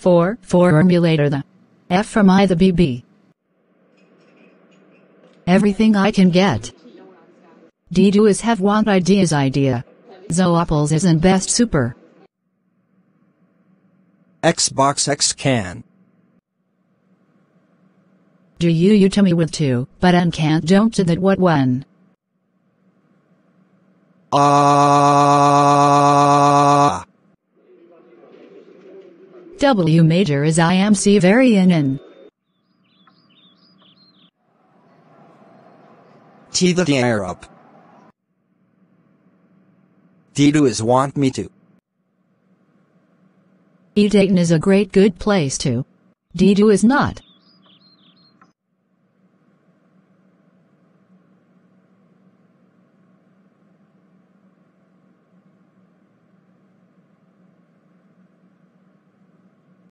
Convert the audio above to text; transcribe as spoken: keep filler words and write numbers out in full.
four, formulator the. F from I the B B. Everything I can get. D do is have want ideas idea. Zo apples isn't best super. Xbox X can. Do you you to me with two, but and can't don't to that what one. Ah. W major is I am C very in in. T the air up. D do is want me to. E Dayton is a great good place to. D do is not.